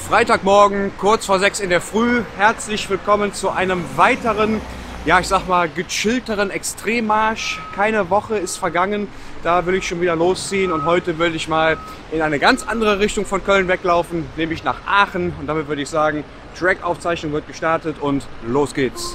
Freitagmorgen, kurz vor 6 in der Früh. Herzlich willkommen zu einem weiteren, ja ich sag mal, gechillteren Extremmarsch. Keine Woche ist vergangen, da will ich schon wieder losziehen und heute will ich mal in eine ganz andere Richtung von Köln weglaufen, nämlich nach Aachen. Und damit würde ich sagen, Track-Aufzeichnung wird gestartet und los geht's.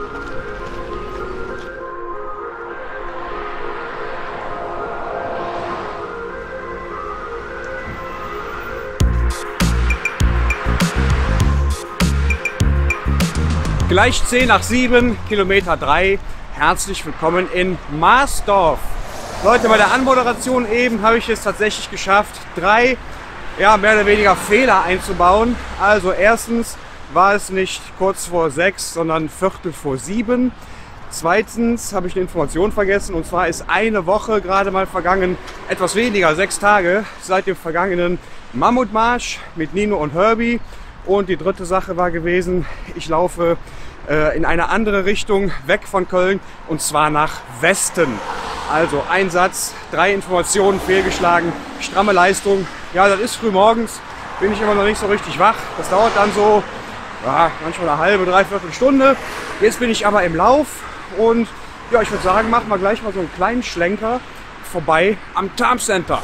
Gleich 10 nach 7, Kilometer 3. Herzlich willkommen in Marsdorf. Leute, bei der Anmoderation eben habe ich es tatsächlich geschafft, 3 mehr oder weniger Fehler einzubauen. Also erstens war es nicht kurz vor 6, sondern Viertel vor 7. Zweitens habe ich eine Information vergessen, und zwar ist eine Woche gerade mal vergangen, etwas weniger, 6 Tage, seit dem vergangenen Mammutmarsch mit Nino und Herbie. Und die dritte Sache war gewesen, ich laufe in eine andere Richtung, weg von Köln, und zwar nach Westen. Also ein Satz, 3 Informationen fehlgeschlagen, stramme Leistung. Ja, das ist früh morgens, bin ich immer noch nicht so richtig wach. Das dauert dann so manchmal eine halbe, dreiviertel Stunde. Jetzt bin ich aber im Lauf und ja, ich würde sagen, machen wir gleich mal so einen kleinen Schlenker vorbei am Tarmcenter.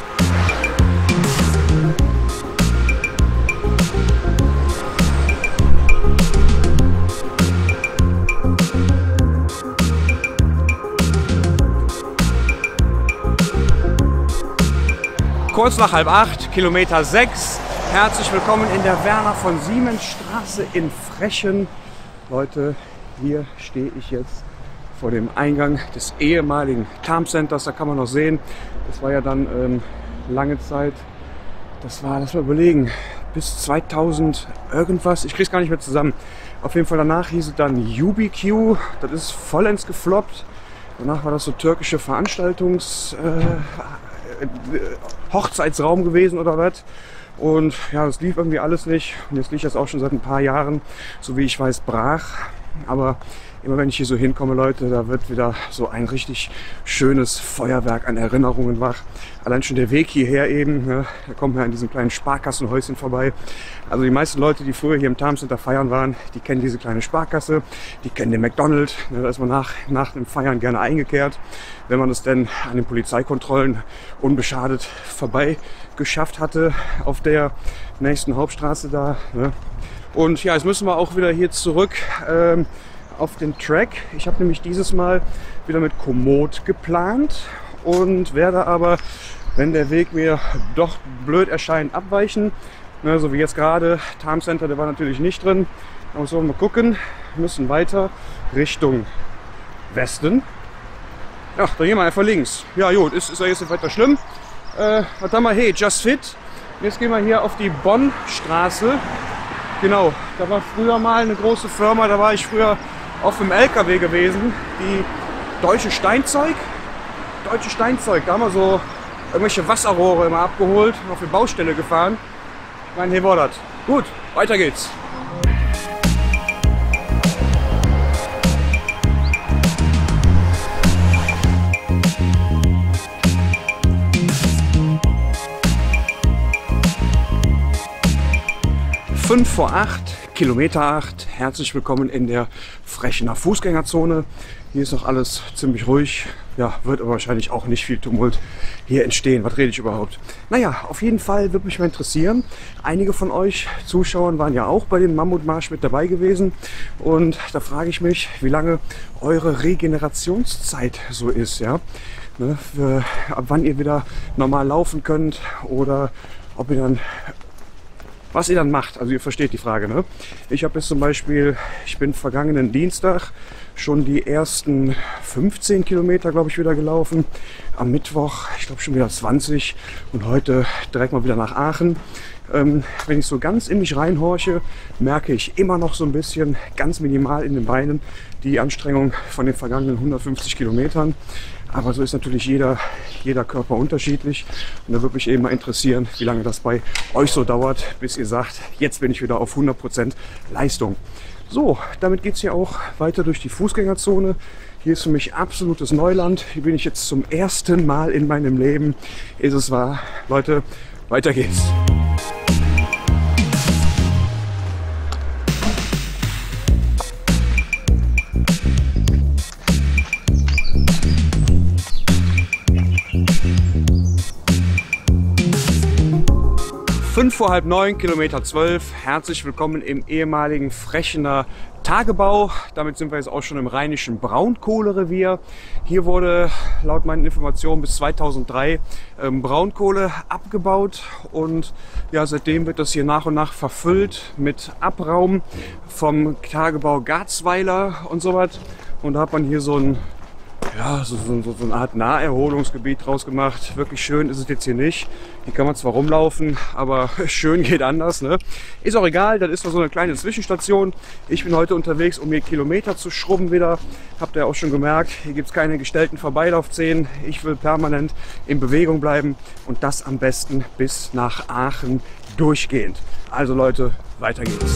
Kurz nach 7:30, Kilometer 6. Herzlich willkommen in der Werner von Siemens Straße in Frechen. Leute, hier stehe ich jetzt vor dem Eingang des ehemaligen Tarmcenters. Da kann man noch sehen, das war ja dann lange Zeit, das war, lass mal überlegen, bis 2000 irgendwas, ich krieg's gar nicht mehr zusammen. Auf jeden Fall danach hieß es dann UBQ, das ist vollends gefloppt. Danach war das so türkische Hochzeitsraum gewesen oder was. Und ja, das lief irgendwie alles nicht. Und jetzt liegt das auch schon seit ein paar Jahren, so wie ich weiß, brach. Aber immer wenn ich hier so hinkomme, Leute, da wird wieder so ein richtig schönes Feuerwerk an Erinnerungen wach. Allein schon der Weg hierher eben, ne, da kommt man an diesem kleinen Sparkassenhäuschen vorbei. Also die meisten Leute, die früher hier im Tarmcenter feiern waren, die kennen diese kleine Sparkasse, die kennen den McDonald's. Ne, da ist man nach dem Feiern gerne eingekehrt, wenn man es denn an den Polizeikontrollen unbeschadet vorbei geschafft hatte auf der nächsten Hauptstraße da. Ne. Und ja, jetzt müssen wir auch wieder hier zurück auf den Track. Ich habe nämlich dieses Mal wieder mit Komoot geplant und werde aber, wenn der Weg mir doch blöd erscheint, abweichen. Ne, so wie jetzt gerade. Tarmcenter, der war natürlich nicht drin. Aber so, mal gucken. Wir müssen weiter Richtung Westen. Ach, da gehen wir einfach links. Ja gut, ist ja jetzt nicht weiter schlimm. Was haben wir? Hey, Just Fit. Jetzt gehen wir hier auf die Bonnstraße. Genau, da war früher mal eine große Firma, da war ich früher auf dem LKW gewesen, die Deutsche Steinzeug, da haben wir so irgendwelche Wasserrohre immer abgeholt und auf die Baustelle gefahren. Ich meine, hier war das. Gut, weiter geht's. Fünf vor 8, Kilometer 8. Herzlich willkommen in der Frechener Fußgängerzone. Hier ist noch alles ziemlich ruhig. Ja, wird aber wahrscheinlich auch nicht viel Tumult hier entstehen. Was rede ich überhaupt? Naja, auf jeden Fall würde mich mal interessieren. Einige von euch Zuschauern waren ja auch bei dem Mammutmarsch mit dabei gewesen. Und da frage ich mich, wie lange eure Regenerationszeit so ist. Ja? Ne, ab wann ihr wieder normal laufen könnt oder ob ihr dann... Was ihr dann macht, also ihr versteht die Frage, ne? Ich habe jetzt zum Beispiel, ich bin vergangenen Dienstag schon die ersten 15 Kilometer, glaube ich, wieder gelaufen. Am Mittwoch, ich glaube schon wieder 20 und heute direkt mal wieder nach Aachen. Wenn ich so ganz in mich reinhorche, merke ich immer noch so ein bisschen, ganz minimal in den Beinen, die Anstrengung von den vergangenen 150 Kilometern. Aber so ist natürlich jeder Körper unterschiedlich. Und da würde mich eben mal interessieren, wie lange das bei euch so dauert, bis ihr sagt, jetzt bin ich wieder auf 100% Leistung. So, damit geht es hier auch weiter durch die Fußgängerzone. Hier ist für mich absolutes Neuland. Hier bin ich jetzt zum ersten Mal in meinem Leben. Ist es wahr? Leute, weiter geht's. 5 vor halb 9, Kilometer 12. Herzlich willkommen im ehemaligen Frechener Tagebau. Damit sind wir jetzt auch schon im rheinischen Braunkohlerevier. Hier wurde laut meinen Informationen bis 2003 Braunkohle abgebaut und ja, seitdem wird das hier nach und nach verfüllt mit Abraum vom Tagebau Garzweiler und so was. Und da hat man hier so ein so eine Art Naherholungsgebiet draus gemacht. Wirklich schön ist es jetzt hier nicht. Hier kann man zwar rumlaufen, aber schön geht anders, ne? Ist auch egal, das ist nur so eine kleine Zwischenstation. Ich bin heute unterwegs, um hier Kilometer zu schrubben wieder. Habt ihr auch schon gemerkt, hier gibt es keine gestellten Vorbeilaufzähne. Ich will permanent in Bewegung bleiben und das am besten bis nach Aachen durchgehend. Also Leute, weiter geht's.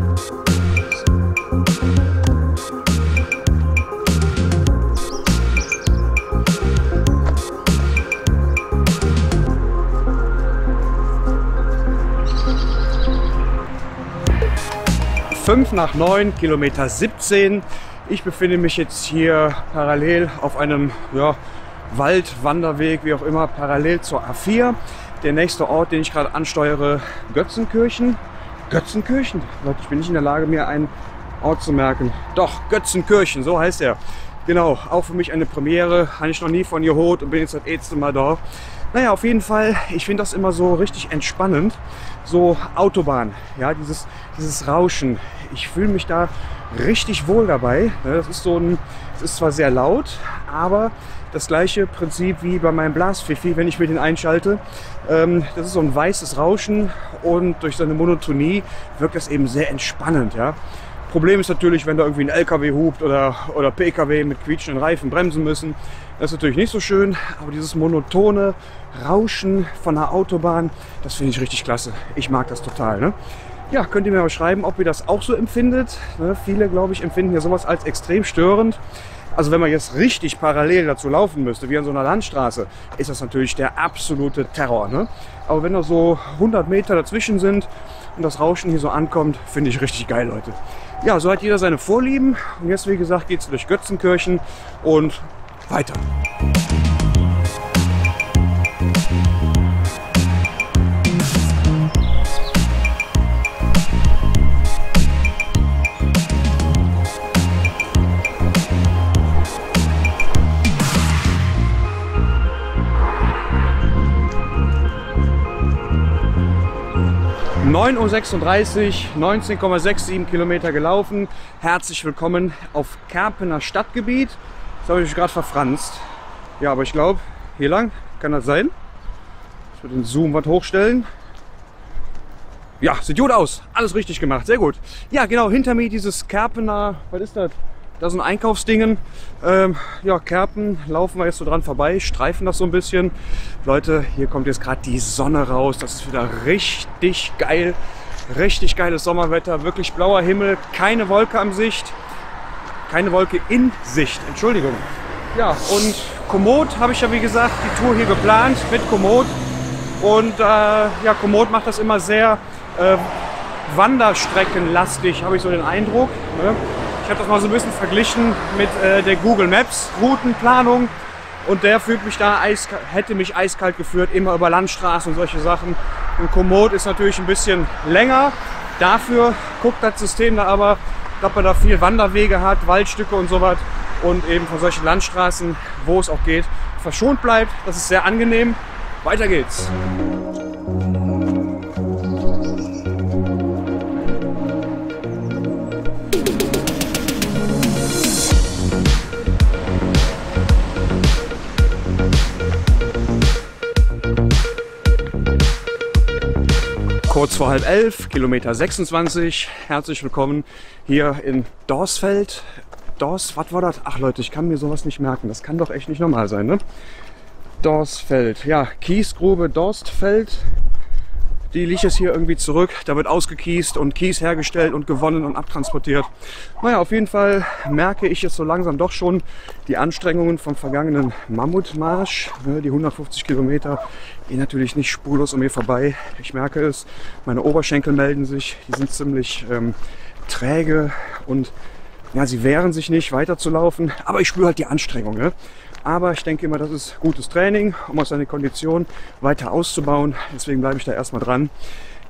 Fünf nach 9, Kilometer 17. Ich befinde mich jetzt hier parallel auf einem Waldwanderweg, wie auch immer, parallel zur A4. Der nächste Ort, den ich gerade ansteuere, Götzenkirchen. Götzenkirchen? Leute, ich bin nicht in der Lage, mir einen Ort zu merken. Doch, Götzenkirchen, so heißt er. Genau, auch für mich eine Premiere. Habe ich noch nie von gehört und bin jetzt das erste Mal da. Naja, auf jeden Fall, ich finde das immer so richtig entspannend. So Autobahn, ja, dieses Rauschen. Ich fühle mich da richtig wohl dabei. Das ist es ist zwar sehr laut, aber das gleiche Prinzip wie bei meinem Blaspfiffi, wenn ich mir den einschalte. Das ist so ein weißes Rauschen und durch seine Monotonie wirkt das eben sehr entspannend, ja. Problem ist natürlich, wenn da irgendwie ein LKW hupt oder PKW mit quietschenden Reifen bremsen müssen. Das ist natürlich nicht so schön, aber dieses monotone Rauschen von der Autobahn, das finde ich richtig klasse. Ich mag das total, ne? Ja, könnt ihr mir mal schreiben, ob ihr das auch so empfindet. Ne? Viele, glaube ich, empfinden ja sowas als extrem störend. Also wenn man jetzt richtig parallel dazu laufen müsste, wie an so einer Landstraße, ist das natürlich der absolute Terror, ne? Aber wenn da so 100 Meter dazwischen sind und das Rauschen hier so ankommt, finde ich richtig geil, Leute. Ja, so hat jeder seine Vorlieben. Und jetzt, wie gesagt, geht es durch Götzenkirchen und weiter. Um 9:36 Uhr, 19,67 Kilometer gelaufen. Herzlich willkommen auf Kerpener Stadtgebiet. Das habe ich mich gerade verfranst. Ja, aber ich glaube, hier lang kann das sein. Ich würde den Zoom was hochstellen. Ja, sieht gut aus. Alles richtig gemacht. Sehr gut. Ja, genau, hinter mir dieses Kerpener, was ist das? Das ist ein Einkaufsdingen. Ja, Kerpen, laufen wir jetzt so dran vorbei, streifen das so ein bisschen. Leute, hier kommt jetzt gerade die Sonne raus. Das ist wieder richtig geil. Richtig geiles Sommerwetter. Wirklich blauer Himmel. Keine Wolke am Sicht. Keine Wolke in Sicht. Entschuldigung. Ja, und Komoot habe ich ja, wie gesagt, die Tour hier geplant mit Komoot. Und ja, Komoot macht das immer sehr wanderstreckenlastig, habe ich so den Eindruck. Ne? Ich habe das mal so ein bisschen verglichen mit der Google Maps Routenplanung und der hätte mich eiskalt geführt, immer über Landstraßen und solche Sachen. Und Komoot ist natürlich ein bisschen länger. Dafür guckt das System da aber, dass man da viel Wanderwege hat, Waldstücke und sowas und eben von solchen Landstraßen, wo es auch geht, verschont bleibt. Das ist sehr angenehm. Weiter geht's. Kurz vor 10:30, Kilometer 26. Herzlich willkommen hier in Dorsfeld. Was war das? Ach Leute, ich kann mir sowas nicht merken. Das kann doch echt nicht normal sein, ne? Dorsfeld. Ja, Kiesgrube Dorstfeld. Die liegt jetzt hier irgendwie zurück. Da wird ausgekiest und Kies hergestellt und gewonnen und abtransportiert. Naja, auf jeden Fall merke ich jetzt so langsam doch schon die Anstrengungen vom vergangenen Mammutmarsch. Die 150 Kilometer gehen natürlich nicht spurlos an mir vorbei. Ich merke es, meine Oberschenkel melden sich. Die sind ziemlich träge und ja, sie wehren sich nicht weiterzulaufen. Aber ich spüre halt die Anstrengung, ne? Aber ich denke immer, das ist gutes Training, um aus seine Kondition weiter auszubauen. Deswegen bleibe ich da erstmal dran.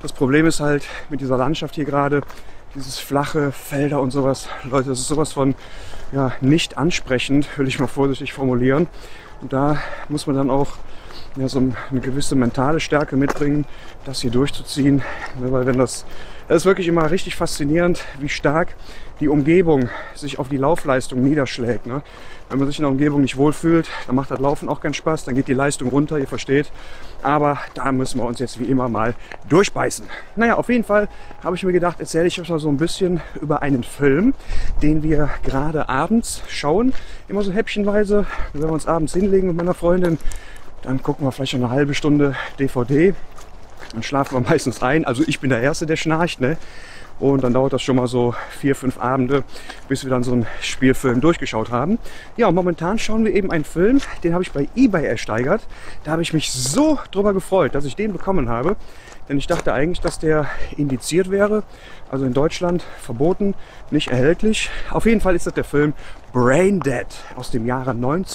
Das Problem ist halt mit dieser Landschaft hier gerade, dieses flache Felder und sowas. Leute, das ist sowas von ja, nicht ansprechend, will ich mal vorsichtig formulieren. Und da muss man dann auch ja, so eine gewisse mentale Stärke mitbringen, das hier durchzuziehen. Weil wenn das ist wirklich immer richtig faszinierend, wie stark die Umgebung sich auf die Laufleistung niederschlägt. Ne? Wenn man sich in der Umgebung nicht wohlfühlt, dann macht das Laufen auch keinen Spaß, dann geht die Leistung runter, ihr versteht. Aber da müssen wir uns jetzt wie immer mal durchbeißen. Naja, auf jeden Fall habe ich mir gedacht, erzähle ich euch mal so ein bisschen über einen Film, den wir gerade abends schauen. Immer so häppchenweise, wenn wir uns abends hinlegen mit meiner Freundin, dann gucken wir vielleicht schon eine halbe Stunde DVD. Dann schlafen wir meistens ein. Also ich bin der Erste, der schnarcht, ne? Und dann dauert das schon mal so 4, 5 Abende, bis wir dann so einen Spielfilm durchgeschaut haben. Ja, und momentan schauen wir eben einen Film, den habe ich bei eBay ersteigert. Da habe ich mich so drüber gefreut, dass ich den bekommen habe. Denn ich dachte eigentlich, dass der indiziert wäre. Also in Deutschland verboten, nicht erhältlich. Auf jeden Fall ist das der Film Brain Dead aus dem Jahre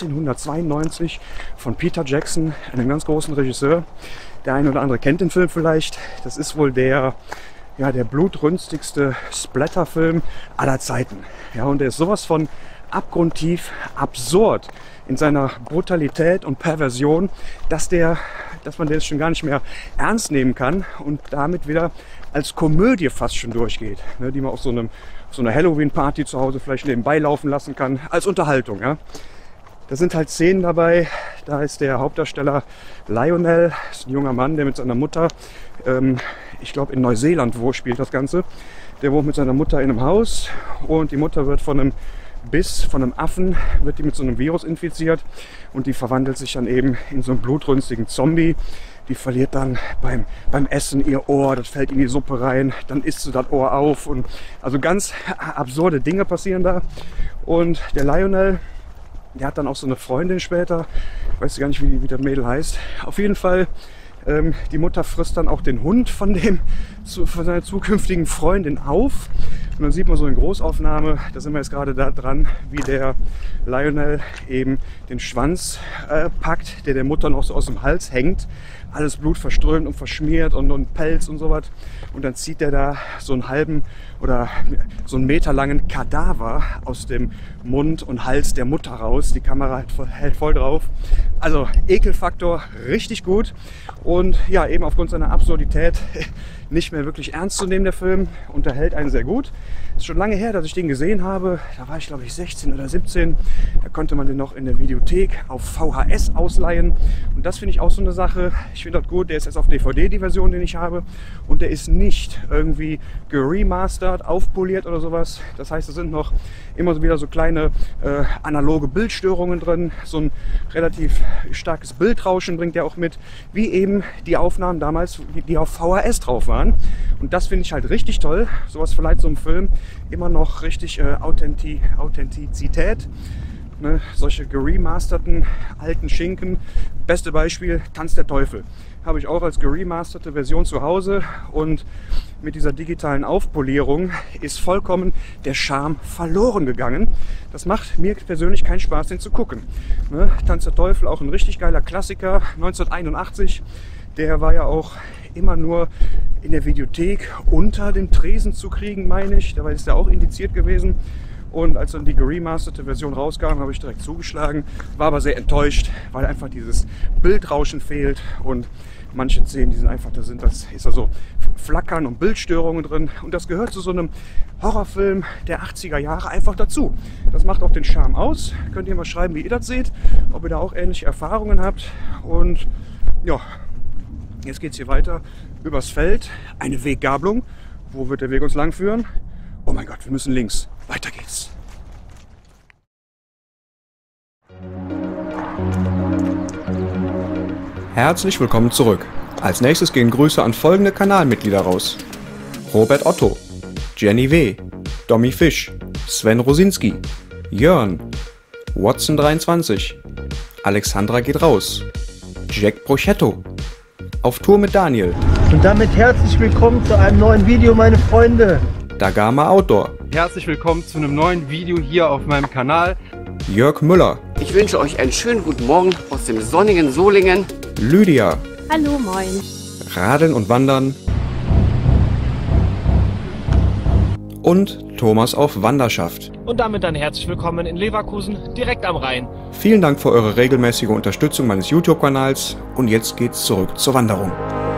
1992 von Peter Jackson, einem ganz großen Regisseur. Der eine oder andere kennt den Film vielleicht. Das ist wohl der blutrünstigste Splatterfilm aller Zeiten. Ja, und der ist sowas von abgrundtief absurd in seiner Brutalität und Perversion, dass man den schon gar nicht mehr ernst nehmen kann und damit wieder als Komödie fast schon durchgeht, ne, die man auf so einer Halloween-Party zu Hause vielleicht nebenbei laufen lassen kann, als Unterhaltung. Ja. Da sind halt Szenen dabei, da ist der Hauptdarsteller Lionel, ist ein junger Mann, der mit seiner Mutter, ich glaube in Neuseeland spielt das Ganze, der wohnt mit seiner Mutter in einem Haus und die Mutter wird von einem Biss, von einem Affen, wird die mit so einem Virus infiziert und die verwandelt sich dann eben in so einen blutrünstigen Zombie. Die verliert dann beim Essen ihr Ohr, das fällt in die Suppe rein, dann isst sie das Ohr auf und also ganz absurde Dinge passieren da. Und der Lionel, der hat dann auch so eine Freundin später, ich weiß gar nicht, wie das Mädel heißt. Auf jeden Fall, die Mutter frisst dann auch den Hund von seiner zukünftigen Freundin auf. Und dann sieht man so in Großaufnahme, da sind wir jetzt gerade da dran, wie der Lionel eben den Schwanz packt, der Mutter noch so aus dem Hals hängt. Alles Blut verströmt und verschmiert und Pelz und sowas. Und dann zieht er da so einen halben oder so einen meterlangen Kadaver aus dem Mund und Hals der Mutter raus. Die Kamera hält voll drauf. Also Ekelfaktor richtig gut. Und ja, eben aufgrund seiner Absurdität nicht mehr wirklich ernst zu nehmen, der Film. Unterhält einen sehr gut. Ist schon lange her, dass ich den gesehen habe. Da war ich, glaube ich, 16 oder 17. Da konnte man den noch in der Videothek auf VHS ausleihen. Und das finde ich auch so eine Sache. Ich finde das gut. Der ist jetzt auf DVD, die Version, den ich habe. Und der ist nicht irgendwie geremastert, aufpoliert oder sowas. Das heißt, es sind noch immer wieder so kleine analoge Bildstörungen drin. So ein relativ starkes Bildrauschen bringt er auch mit. Wie eben die Aufnahmen damals, die auf VHS drauf waren. Und das finde ich halt richtig toll. Sowas verleiht so einem Film immer noch richtig Authentizität. Ne? Solche geremasterten alten Schinken. Beste Beispiel, Tanz der Teufel. Habe ich auch als geremasterte Version zu Hause. Und mit dieser digitalen Aufpolierung ist vollkommen der Charme verloren gegangen. Das macht mir persönlich keinen Spaß, den zu gucken. Ne? Tanz der Teufel, auch ein richtig geiler Klassiker, 1981. Der war ja auch immer nur in der Videothek unter dem Tresen zu kriegen, meine ich. Dabei ist der auch indiziert gewesen. Und als dann die geremasterte Version rauskam, habe ich direkt zugeschlagen. War aber sehr enttäuscht, weil einfach dieses Bildrauschen fehlt. Und manche Szenen, die sind einfach, das ist da so Flackern und Bildstörungen drin. Und das gehört zu so einem Horrorfilm der 80er Jahre einfach dazu. Das macht auch den Charme aus. Könnt ihr mal schreiben, wie ihr das seht, ob ihr da auch ähnliche Erfahrungen habt. Und ja, jetzt geht es hier weiter übers Feld. Eine Weggabelung. Wo wird der Weg uns lang führen? Oh mein Gott, wir müssen links. Weiter geht's. Herzlich willkommen zurück. Als nächstes gehen Grüße an folgende Kanalmitglieder raus: Robert Otto, Jenny W., Domi Fisch, Sven Rosinski, Jörn, Watson23, Alexandra geht raus, Jack Prochetto, Auf Tour mit Daniel. Und damit herzlich willkommen zu einem neuen Video, meine Freunde. Dagama Outdoor. Herzlich willkommen zu einem neuen Video hier auf meinem Kanal. Jörg Müller. Ich wünsche euch einen schönen guten Morgen aus dem sonnigen Solingen. Lydia. Hallo, moin. Radeln und Wandern. und Thomas auf Wanderschaft. Und damit dann herzlich willkommen in Leverkusen, direkt am Rhein. Vielen Dank für eure regelmäßige Unterstützung meines YouTube-Kanals und jetzt geht's zurück zur Wanderung.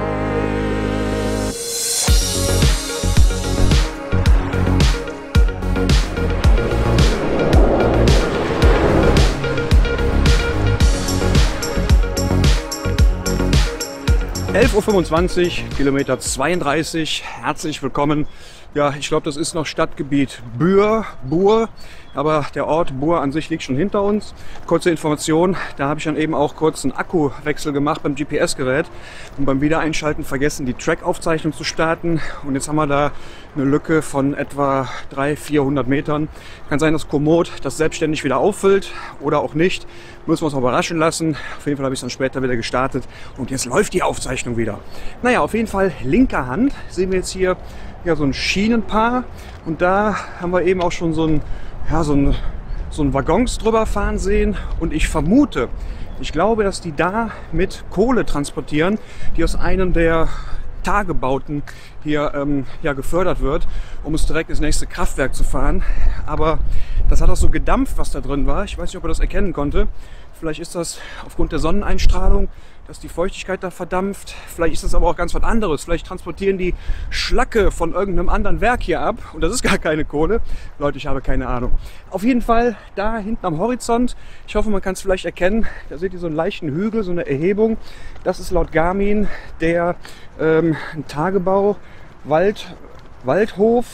(11:25 Uhr), Kilometer 32. Herzlich willkommen. Ja, ich glaube, das ist noch Stadtgebiet Buhr, aber der Ort Buhr an sich liegt schon hinter uns. Kurze Information, da habe ich dann eben auch kurz einen Akkuwechsel gemacht beim GPS-Gerät und beim Wiedereinschalten vergessen, die Track-Aufzeichnung zu starten. Und jetzt haben wir da eine Lücke von etwa 300-400 Metern. Kann sein, dass Komoot das selbstständig wieder auffüllt oder auch nicht. Müssen wir uns mal überraschen lassen. Auf jeden Fall habe ich es dann später wieder gestartet und jetzt läuft die Aufzeichnung wieder. Naja, auf jeden Fall linker Hand sehen wir jetzt hier ja so ein Schienenpaar und da haben wir eben auch schon so ein Waggons drüber fahren sehen und ich glaube, dass die da mit Kohle transportieren, die aus einem der Tagebauten hier gefördert wird, um es direkt ins nächste Kraftwerk zu fahren. Aber das hat auch so gedampft, was da drin war. Ich weiß nicht, ob er das erkennen konnte. Vielleicht ist das aufgrund der Sonneneinstrahlung, dass die Feuchtigkeit da verdampft. Vielleicht ist das aber auch ganz was anderes. Vielleicht transportieren die Schlacke von irgendeinem anderen Werk hier ab und das ist gar keine Kohle. Leute, ich habe keine Ahnung. Auf jeden Fall da hinten am Horizont, ich hoffe, man kann es vielleicht erkennen, da seht ihr so einen leichten Hügel, so eine Erhebung. Das ist laut Garmin der ein Tagebau, Waldhof,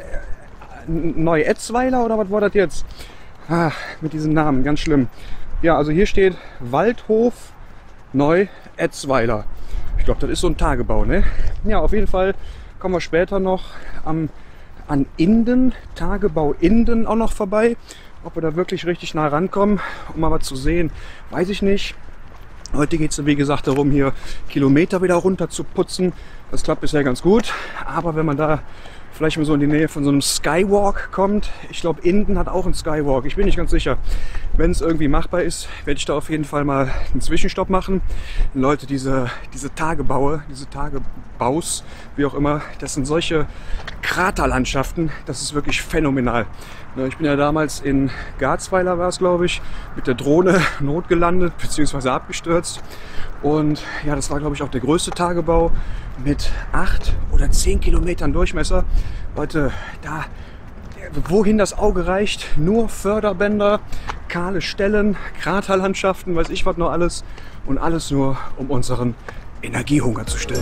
Neu-Etzweiler oder was war das jetzt? Mit diesen Namen, ganz schlimm. Ja, also hier steht Waldhof Neu-Etzweiler. Ich glaube, das ist so ein Tagebau, ne? Ja, auf jeden Fall kommen wir später noch an Inden, Tagebau Inden auch noch vorbei. Ob wir da wirklich richtig nah rankommen, um mal was zu sehen, weiß ich nicht. Heute geht es, wie gesagt, darum, hier Kilometer wieder runter zu putzen. Das klappt bisher ganz gut. Aber wenn man da vielleicht mal so in die Nähe von so einem Skywalk kommt, ich glaube, Inden hat auch einen Skywalk. Ich bin nicht ganz sicher. Wenn es irgendwie machbar ist, werde ich da auf jeden Fall mal einen Zwischenstopp machen. Leute, diese Tagebaus, wie auch immer, das sind solche Kraterlandschaften, das ist wirklich phänomenal. Ich bin ja damals in Garzweiler, war es glaube ich, mit der Drohne notgelandet bzw. abgestürzt. Und ja, das war glaube ich auch der größte Tagebau mit 8 oder 10 Kilometern Durchmesser. Leute, da, wohin das Auge reicht, nur Förderbänder, kahle Stellen, Kraterlandschaften, weiß ich was noch alles. Und alles nur, um unseren Energiehunger zu stillen.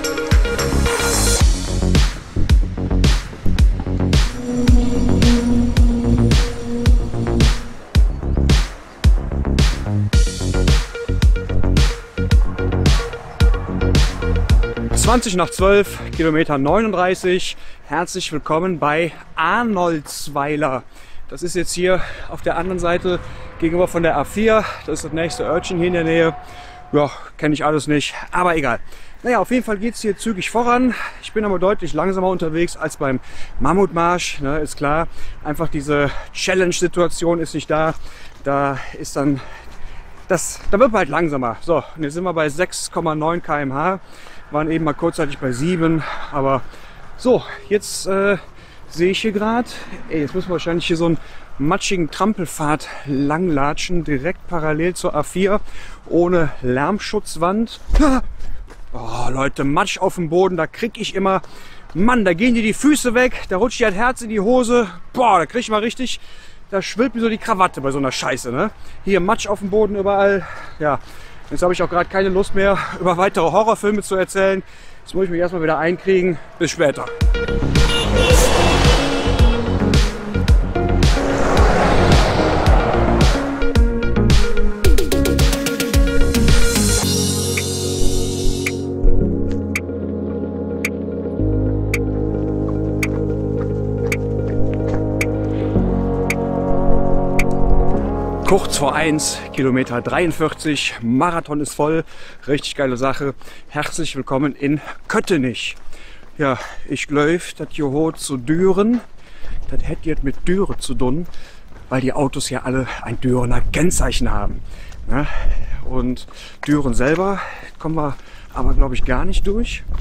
(20:12 Uhr), Kilometer 39. Herzlich willkommen bei Arnoldsweiler. Das ist jetzt hier auf der anderen Seite gegenüber von der A4. Das ist das nächste Örtchen hier in der Nähe. Ja, kenne ich alles nicht, aber egal. Naja, auf jeden Fall geht es hier zügig voran. Ich bin aber deutlich langsamer unterwegs als beim Mammutmarsch, ne, ist klar. Einfach diese Challenge-Situation ist nicht da. Da ist dann da wird man halt langsamer. So, und jetzt sind wir bei 6,9 km/h. Waren eben mal kurzzeitig bei 7, aber so, jetzt sehe ich hier gerade, jetzt müssen wir wahrscheinlich hier so einen matschigen Trampelpfad langlatschen, direkt parallel zur A4, ohne Lärmschutzwand. Oh Leute, Matsch auf dem Boden, da krieg ich immer, Mann, da gehen dir die Füße weg, da rutscht dir das Herz in die Hose, boah, da krieg ich mal richtig, da schwillt mir so die Krawatte bei so einer Scheiße, ne? Hier Matsch auf dem Boden überall, ja. Jetzt habe ich auch gerade keine Lust mehr, über weitere Horrorfilme zu erzählen. Jetzt muss ich mich erstmal wieder einkriegen. Bis später. Kurz vor 1, Kilometer 43, Marathon ist voll, richtig geile Sache. Herzlich willkommen in Köttenich. Ja, ich glaube, das hier zu Düren, das hätte jetzt mit Düre zu tun, weil die Autos ja alle ein Dürener Kennzeichen haben. Ne? Und Düren selber kommen wir aber, glaube ich, gar nicht durch.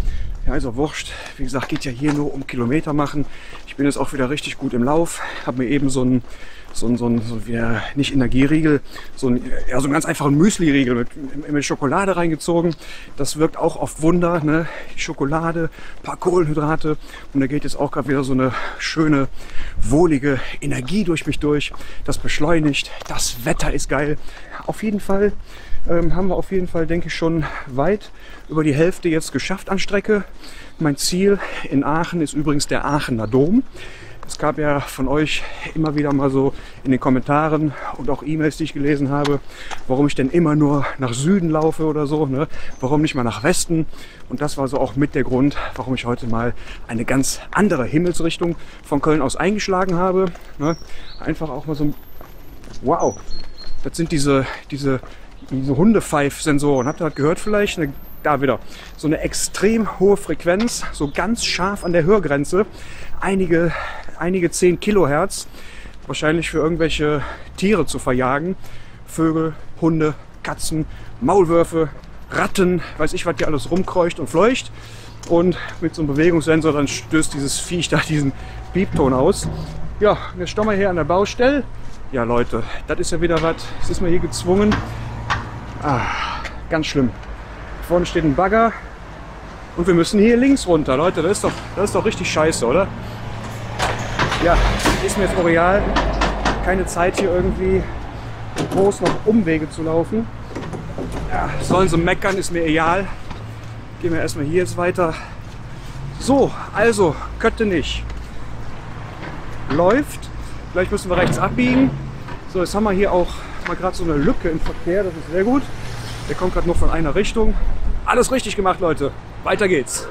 Ja, ist auch wurscht. Wie gesagt, geht ja hier nur um Kilometer machen. Ich bin jetzt auch wieder richtig gut im Lauf. Habe mir eben so ein nicht Energieriegel, so einen ganz einfachen Müsli-Riegel mit Schokolade reingezogen. Das wirkt auch auf Wunder, ne? Schokolade, paar Kohlenhydrate und da geht jetzt auch gerade wieder so eine schöne, wohlige Energie durch mich durch. Das beschleunigt, das Wetter ist geil. Auf jeden Fall haben wir denke ich, schon weit über die Hälfte jetzt geschafft an Strecke. Mein Ziel in Aachen ist übrigens der Aachener Dom. Es gab ja von euch immer wieder mal so in den Kommentaren und auch E-Mails, die ich gelesen habe, warum ich denn immer nur nach Süden laufe oder so, ne? Warum nicht mal nach Westen? Und das war so auch mit der Grund, warum ich heute mal eine ganz andere Himmelsrichtung von Köln aus eingeschlagen habe. Ne? Einfach auch mal so ein... Wow, das sind diese Hundepfeif-Sensoren. Habt ihr das gehört vielleicht? Da wieder so eine extrem hohe Frequenz, so ganz scharf an der Hörgrenze. Einige 10 Kilohertz, wahrscheinlich für irgendwelche Tiere zu verjagen. Vögel, Hunde, Katzen, Maulwürfe, Ratten, weiß ich, was hier alles rumkreucht und fleucht. Und mit so einem Bewegungssensor dann stößt dieses Viech da diesen Piepton aus. Ja, jetzt stehen wir hier an der Baustelle. Ja Leute, das ist ja wieder was. Jetzt ist man hier gezwungen. Ganz schlimm. Vorne steht ein Bagger. Und wir müssen hier links runter, Leute. Das ist doch richtig scheiße, oder? Ja, ist mir jetzt auch real. Keine Zeit hier irgendwie groß noch Umwege zu laufen. Ja, sollen sie meckern, ist mir egal. Gehen wir erstmal hier jetzt weiter. So, also, Köttenick. Läuft. Gleich müssen wir rechts abbiegen. So, jetzt haben wir hier auch mal gerade so eine Lücke im Verkehr. Das ist sehr gut. Der kommt gerade nur von einer Richtung. Alles richtig gemacht, Leute. Weiter geht's.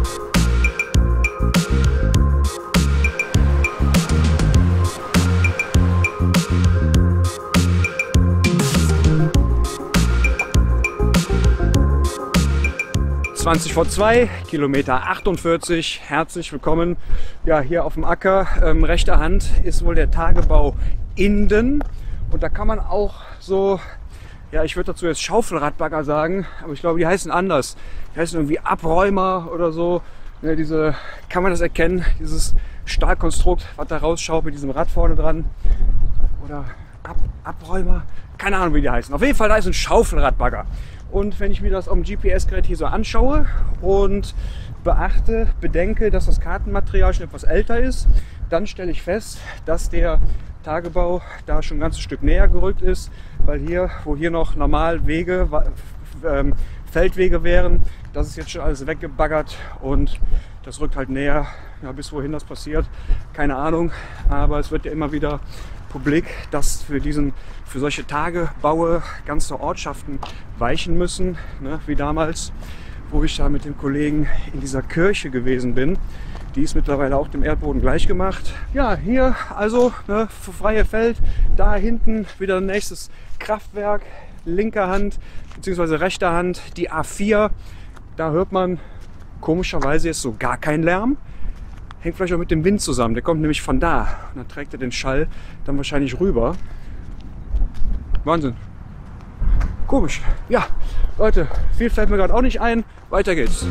Vor 2, Kilometer 48. Herzlich willkommen. Ja, hier auf dem Acker. Rechter Hand ist wohl der Tagebau Inden. Und da kann man auch so, ja, ich würde dazu jetzt Schaufelradbagger sagen, aber ich glaube, die heißen anders. Die heißen irgendwie Abräumer oder so. Ja, kann man das erkennen? Dieses Stahlkonstrukt, was da rausschaut mit diesem Rad vorne dran. Oder Abräumer? Keine Ahnung, wie die heißen. Auf jeden Fall, da ist ein Schaufelradbagger. Und wenn ich mir das auf dem GPS-Gerät hier so anschaue und bedenke, dass das Kartenmaterial schon etwas älter ist, dann stelle ich fest, dass der Tagebau da schon ein ganzes Stück näher gerückt ist, weil hier, wo hier noch normal Wege, Feldwege wären, das ist jetzt schon alles weggebaggert und das rückt halt näher. Ja, bis wohin das passiert, keine Ahnung, aber es wird ja immer wieder publik, dass für solche Tagebaue ganze Ortschaften weichen müssen, ne, wie damals, wo ich da mit dem Kollegen in dieser Kirche gewesen bin. Die ist mittlerweile auch dem Erdboden gleich gemacht. Ja, hier also ne, freie Feld, da hinten wieder ein nächstes Kraftwerk, linker Hand bzw. rechter Hand die A4. Da hört man komischerweise jetzt so gar keinen Lärm. Hängt vielleicht auch mit dem Wind zusammen, der kommt nämlich von da. Und dann trägt er den Schall dann wahrscheinlich rüber. Wahnsinn. Komisch. Ja, Leute, viel fällt mir gerade auch nicht ein. Weiter geht's.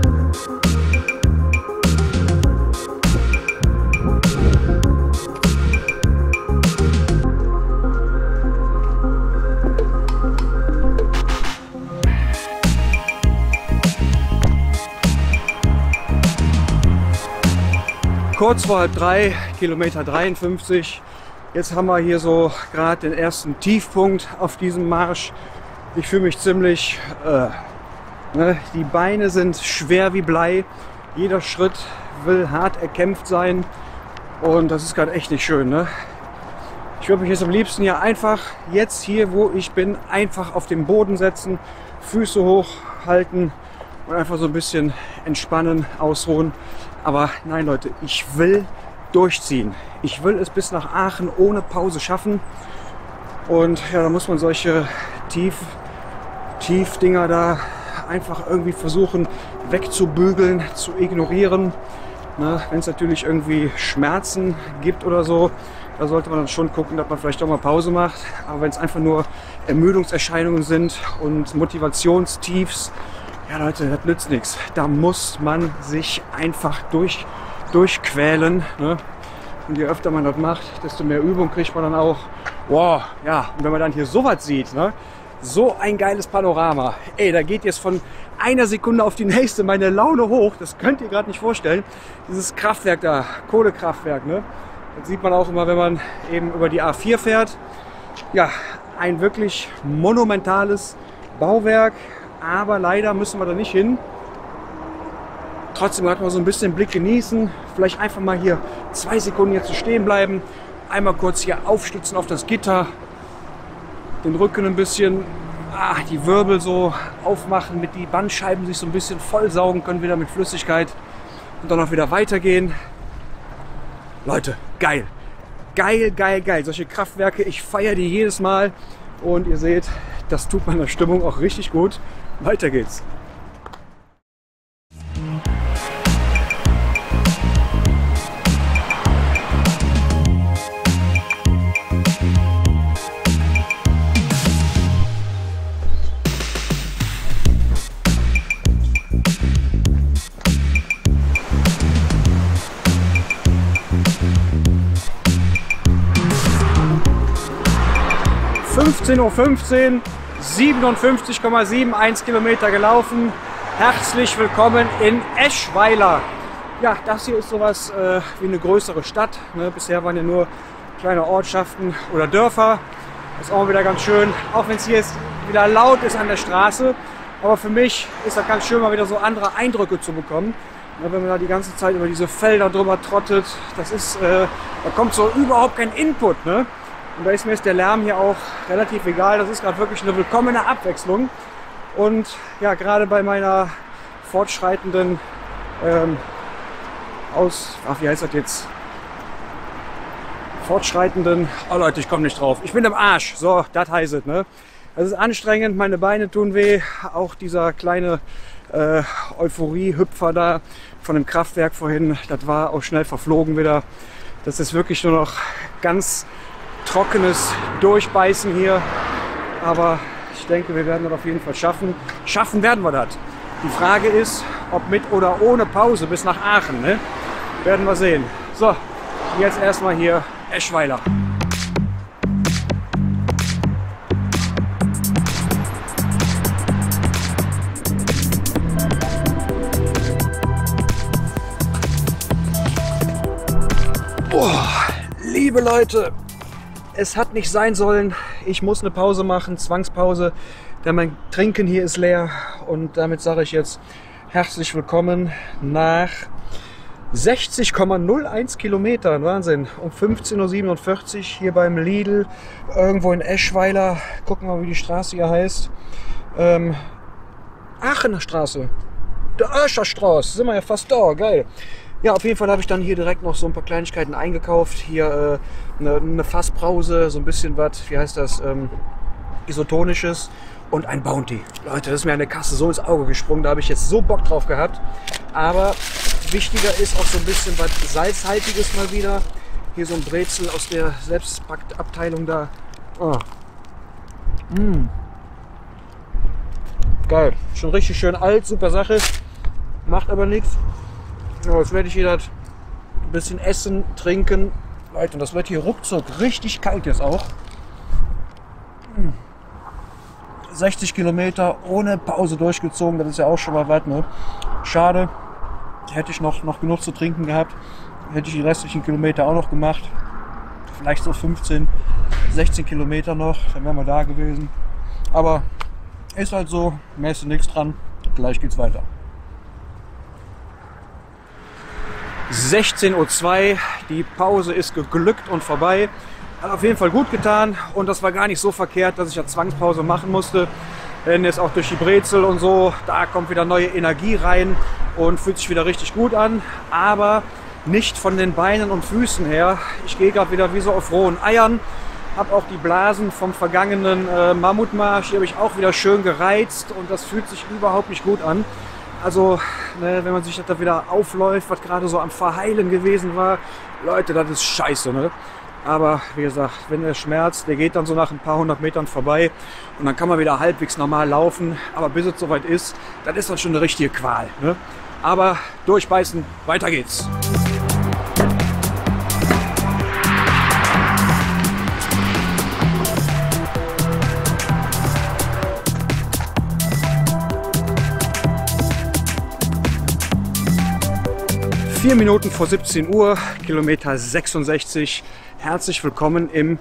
Kurz vor 2:30, Kilometer 53. Jetzt haben wir hier so gerade den ersten Tiefpunkt auf diesem Marsch. Ich fühle mich ziemlich, die Beine sind schwer wie Blei. Jeder Schritt will hart erkämpft sein und das ist gerade echt nicht schön. Ne? Ich würde mich jetzt am liebsten ja einfach jetzt hier, wo ich bin, einfach auf den Boden setzen, Füße hochhalten und einfach so ein bisschen entspannen, ausruhen. Aber nein, Leute, ich will durchziehen. Ich will es bis nach Aachen ohne Pause schaffen. Und ja, da muss man solche Tiefdinger da einfach irgendwie versuchen wegzubügeln, zu ignorieren. Ne, wenn es natürlich irgendwie Schmerzen gibt oder so, da sollte man dann schon gucken, dass man vielleicht auch mal Pause macht. Aber wenn es einfach nur Ermüdungserscheinungen sind und Motivationstiefs, Ja Leute, das nützt nichts. Da muss man sich einfach durchquälen. Ne? Und je öfter man das macht, desto mehr Übung kriegt man dann auch. Wow, ja, und wenn man dann hier sowas sieht, ne? So ein geiles Panorama. Ey, da geht jetzt von einer Sekunde auf die nächste meine Laune hoch. Das könnt ihr gerade nicht vorstellen. Dieses Kraftwerk da, Kohlekraftwerk, ne? Das sieht man auch immer, wenn man eben über die A4 fährt. Ja, ein wirklich monumentales Bauwerk. Aber leider müssen wir da nicht hin. Trotzdem hat man so ein bisschen Blick genießen. Vielleicht einfach mal hier 2 Sekunden jetzt stehen bleiben. Einmal kurz hier aufstützen auf das Gitter. Den Rücken ein bisschen, die Wirbel so aufmachen, mit die Bandscheiben sich so ein bisschen vollsaugen können wieder mit Flüssigkeit. Und dann auch wieder weitergehen. Leute, geil. Geil, geil, geil. Solche Kraftwerke, ich feiere die jedes Mal. Und ihr seht, das tut meiner Stimmung auch richtig gut. Weiter geht's. Uhr 57,71 Kilometer gelaufen. Herzlich willkommen in Eschweiler. Ja, das hier ist sowas wie eine größere Stadt. Ne? Bisher waren ja nur kleine Ortschaften oder Dörfer. Das ist auch wieder ganz schön, auch wenn es hier jetzt wieder laut ist an der Straße. Aber für mich ist das ganz schön, mal wieder so andere Eindrücke zu bekommen. Ja, wenn man da die ganze Zeit über diese Felder drüber trottet, das ist, da kommt so überhaupt kein Input. Ne? Und da ist mir jetzt der Lärm hier auch relativ egal. Das ist gerade wirklich eine willkommene Abwechslung. Und ja, gerade bei meiner fortschreitenden wie heißt das jetzt? Fortschreitenden, oh Leute, ich komme nicht drauf. Ich bin im Arsch. So, das heißt es, ne? Das ist anstrengend, meine Beine tun weh. Auch dieser kleine Euphorie-Hüpfer da von dem Kraftwerk vorhin, das war auch schnell verflogen wieder. Das ist wirklich nur noch ganz trockenes Durchbeißen hier, aber ich denke, wir werden das auf jeden Fall schaffen. Schaffen werden wir das. Die Frage ist, ob mit oder ohne Pause bis nach Aachen, ne? Werden wir sehen. So, jetzt erstmal hier Eschweiler. Boah, liebe Leute, es hat nicht sein sollen. Ich muss eine Pause machen, Zwangspause, denn mein Trinken hier ist leer. Und damit sage ich jetzt herzlich willkommen nach 60,01 Kilometern. Wahnsinn. Um 15:47 Uhr hier beim Lidl, irgendwo in Eschweiler. Gucken wir mal, wie die Straße hier heißt. Aachener Straße. Der Öscherstraße. Sind wir ja fast da. Geil. Ja, auf jeden Fall habe ich dann hier direkt noch so ein paar Kleinigkeiten eingekauft. Hier eine Fassbrause, so ein bisschen was, wie heißt das, Isotonisches und ein Bounty. Leute, das ist mir an der Kasse so ins Auge gesprungen, da habe ich jetzt so Bock drauf gehabt. Aber wichtiger ist auch so ein bisschen was Salzhaltiges mal wieder. Hier so ein Brezel aus der Selbstbackt-Abteilung da. Oh. Geil, schon richtig schön alt, super Sache. Macht aber nichts. Ja, jetzt werde ich hier das ein bisschen essen, trinken. Leute, und das wird hier ruckzuck richtig kalt jetzt auch. 60 Kilometer ohne Pause durchgezogen, das ist ja auch schon mal was, ne? Schade, hätte ich noch genug zu trinken gehabt, hätte ich die restlichen Kilometer auch noch gemacht. Vielleicht so 15, 16 Kilometer noch, dann wären wir da gewesen. Aber ist halt so, mehr ist nichts dran, gleich geht's weiter. 16:02 Uhr, die Pause ist geglückt und vorbei. Hat auf jeden Fall gut getan und das war gar nicht so verkehrt, dass ich ja Zwangspause machen musste. Denn jetzt auch durch die Brezel und so, da kommt wieder neue Energie rein und fühlt sich wieder richtig gut an. Aber nicht von den Beinen und Füßen her. Ich gehe gerade wieder wie so auf rohen Eiern. Habe auch die Blasen vom vergangenen Mammutmarsch, die habe ich auch wieder schön gereizt und das fühlt sich überhaupt nicht gut an. Also, ne, wenn man sich das da wieder aufläuft, was gerade so am Verheilen gewesen war, Leute, das ist scheiße, ne? Aber wie gesagt, wenn der schmerzt, der geht dann so nach ein paar hundert Metern vorbei und dann kann man wieder halbwegs normal laufen. Aber bis es soweit ist, das ist dann schon eine richtige Qual, ne? Aber durchbeißen, weiter geht's. Vier Minuten vor 17 Uhr, Kilometer 66. Herzlich willkommen im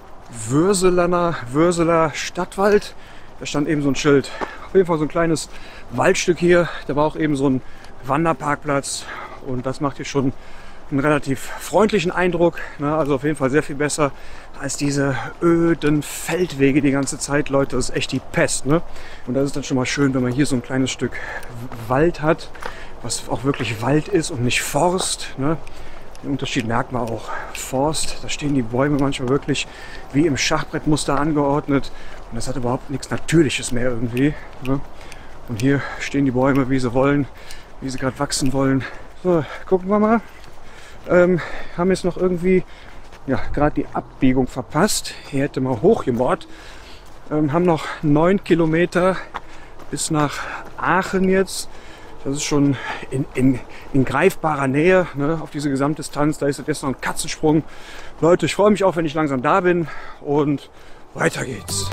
Würseler Stadtwald. Da stand eben so ein Schild. Auf jeden Fall so ein kleines Waldstück hier. Da war auch eben so ein Wanderparkplatz. Und das macht hier schon einen relativ freundlichen Eindruck. Also auf jeden Fall sehr viel besser als diese öden Feldwege die ganze Zeit. Leute, das ist echt die Pest, ne? Und das ist dann schon mal schön, wenn man hier so ein kleines Stück Wald hat, was auch wirklich Wald ist und nicht Forst, ne? Den Unterschied merkt man auch. Forst, da stehen die Bäume manchmal wirklich wie im Schachbrettmuster angeordnet. Und das hat überhaupt nichts Natürliches mehr irgendwie, ne? Und hier stehen die Bäume, wie sie wollen, wie sie gerade wachsen wollen. So, gucken wir mal. Haben jetzt noch irgendwie gerade die Abbiegung verpasst. Hier hätte man hochgemort. Haben noch 9 Kilometer bis nach Aachen jetzt. Das ist schon in greifbarer Nähe, ne, auf diese Gesamtdistanz. Da ist jetzt noch ein Katzensprung. Leute, ich freue mich auch, wenn ich langsam da bin. Und weiter geht's.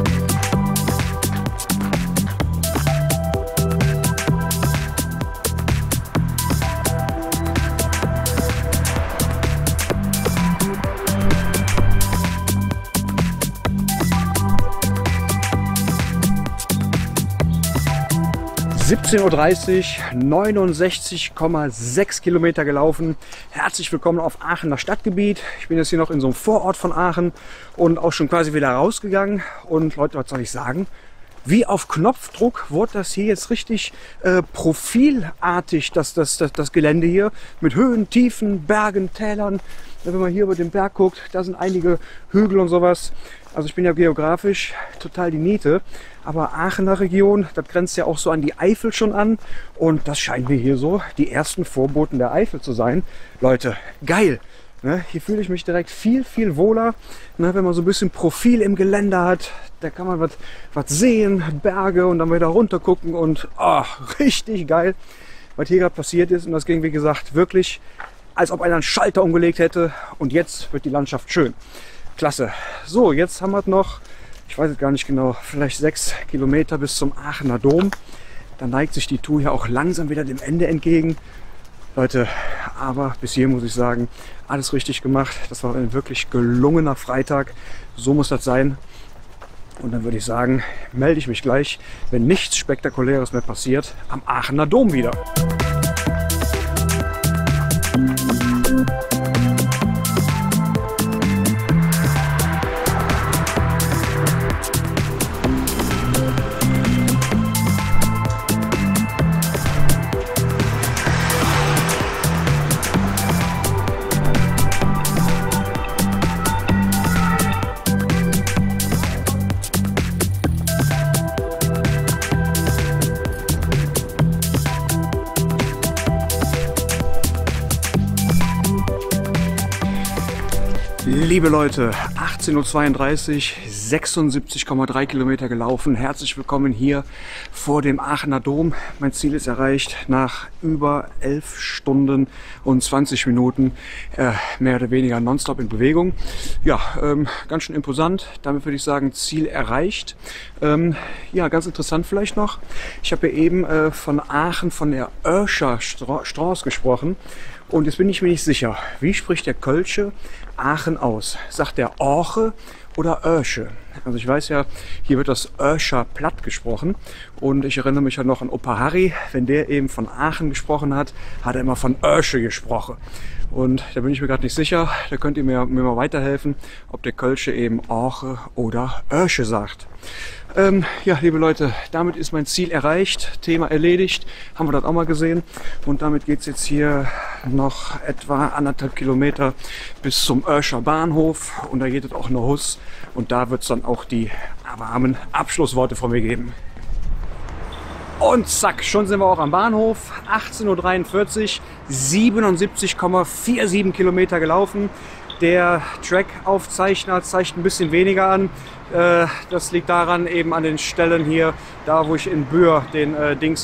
(17:30 Uhr), 69,6 Kilometer gelaufen. Herzlich willkommen auf Aachener Stadtgebiet. Ich bin jetzt hier noch in so einem Vorort von Aachen und auch schon quasi wieder rausgegangen. Und Leute, was soll ich sagen? Wie auf Knopfdruck wurde das hier jetzt richtig profilartig, das Gelände hier. Mit Höhen, Tiefen, Bergen, Tälern. Wenn man hier über den Berg guckt, da sind einige Hügel und sowas. Also ich bin ja geografisch total die Niete. Aber Aachener Region, das grenzt ja auch so an die Eifel schon an. Und das scheinen wir hier so die ersten Vorboten der Eifel zu sein. Leute, geil! Ne? Hier fühle ich mich direkt viel wohler. Ne? Wenn man so ein bisschen Profil im Gelände hat, da kann man was sehen, Berge und dann wieder runter gucken. Und richtig geil, was hier gerade passiert ist. Und das ging, wie gesagt, wirklich, als ob einer einen Schalter umgelegt hätte. Und jetzt wird die Landschaft schön. Klasse. So, jetzt haben wir noch, ich weiß es gar nicht genau, vielleicht 6 Kilometer bis zum Aachener Dom. Da neigt sich die Tour ja auch langsam wieder dem Ende entgegen. Leute, aber bis hier muss ich sagen, alles richtig gemacht. Das war ein wirklich gelungener Freitag. So muss das sein. Und dann würde ich sagen, melde ich mich gleich, wenn nichts Spektakuläres mehr passiert, am Aachener Dom wieder. Liebe Leute, 18:32 Uhr, 76,3 Kilometer gelaufen. Herzlich willkommen hier vor dem Aachener Dom. Mein Ziel ist erreicht nach über 11 Stunden und 20 Minuten, mehr oder weniger nonstop in Bewegung. Ja, ganz schön imposant. Damit würde ich sagen, Ziel erreicht. Ja, ganz interessant vielleicht noch. Ich habe ja eben von Aachen, von der Örscher Straße gesprochen. Und jetzt bin ich mir nicht sicher, wie spricht der Kölsche Aachen aus? Sagt der Orche oder Örsche? Also ich weiß ja, hier wird das Örscher Platt gesprochen. Und ich erinnere mich ja noch an Opa Harry. Wenn der eben von Aachen gesprochen hat, hat er immer von Örsche gesprochen. Und da bin ich mir gerade nicht sicher. Da könnt ihr mir mal weiterhelfen, ob der Kölsche eben Orche oder Örsche sagt. Ja, liebe Leute, damit ist mein Ziel erreicht, Thema erledigt, haben wir das auch mal gesehen. Und damit geht es jetzt hier noch etwa 1,5 Kilometer bis zum Örscher Bahnhof. Und da geht es auch noch Hus. Und da wird es dann auch die warmen Abschlussworte von mir geben. Und zack, schon sind wir auch am Bahnhof. 18:43 Uhr, 77,47 Kilometer gelaufen. Der Track-Aufzeichner zeigt ein bisschen weniger an. Das liegt daran, eben an den Stellen hier, da wo ich in Bühr den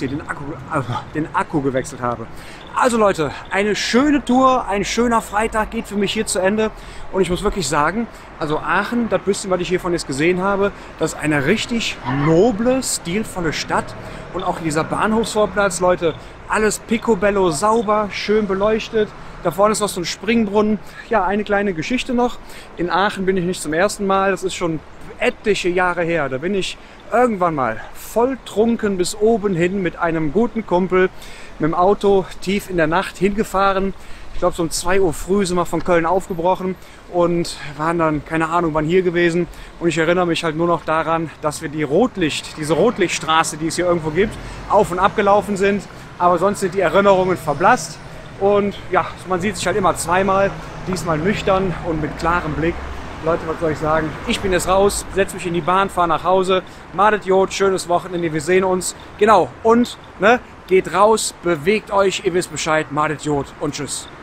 Akku gewechselt habe. Also Leute, eine schöne Tour, ein schöner Freitag geht für mich hier zu Ende. Und ich muss wirklich sagen, also Aachen, das bisschen, was ich hiervon jetzt gesehen habe, das ist eine richtig noble, stilvolle Stadt. Und auch dieser Bahnhofsvorplatz, Leute, alles picobello, sauber, schön beleuchtet. Da vorne ist noch so ein Springbrunnen. Ja, eine kleine Geschichte noch. In Aachen bin ich nicht zum ersten Mal. Das ist schon etliche Jahre her. Da bin ich irgendwann mal voll trunken bis oben hin mit einem guten Kumpel mit dem Auto tief in der Nacht hingefahren. Ich glaube, so um 2 Uhr früh sind wir von Köln aufgebrochen und waren dann, keine Ahnung, wann hier gewesen. Und ich erinnere mich halt nur noch daran, dass wir diese Rotlichtstraße, die es hier irgendwo gibt, auf und ab gelaufen sind. Aber sonst sind die Erinnerungen verblasst. Und ja, man sieht sich halt immer zweimal, diesmal nüchtern und mit klarem Blick. Leute, was soll ich sagen? Ich bin jetzt raus, setze mich in die Bahn, fahre nach Hause. Madet Jod, schönes Wochenende, wir sehen uns. Genau, und geht raus, bewegt euch, ihr wisst Bescheid, Madet Jod und tschüss.